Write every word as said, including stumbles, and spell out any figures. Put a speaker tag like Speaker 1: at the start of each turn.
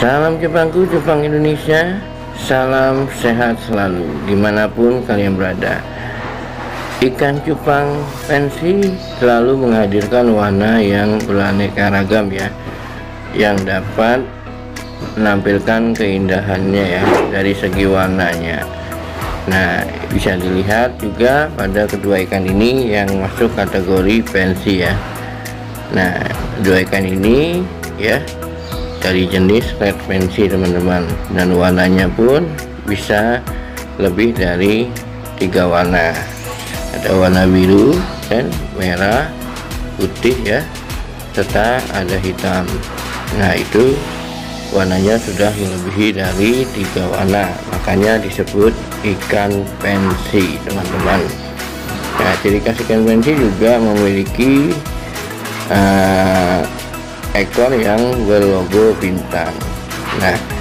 Speaker 1: Salam Jepangku, Jepang Indonesia. Salam sehat selalu dimanapun kalian berada. Ikan cupang pensi selalu menghadirkan warna yang beraneka ragam ya, yang dapat menampilkan keindahannya ya dari segi warnanya. Nah, bisa dilihat juga pada kedua ikan ini yang masuk kategori pensi ya. Nah, dua ikan ini ya dari jenis red pensi teman-teman, dan warnanya pun bisa lebih dari tiga warna. Ada warna biru dan merah, putih ya, serta ada hitam. Nah, itu warnanya sudah melebihi dari tiga warna, makanya disebut ikan pensi teman-teman. Nah, ciri khas ikan pensi juga memiliki uh, ekor yang berlogo bintang. Nah,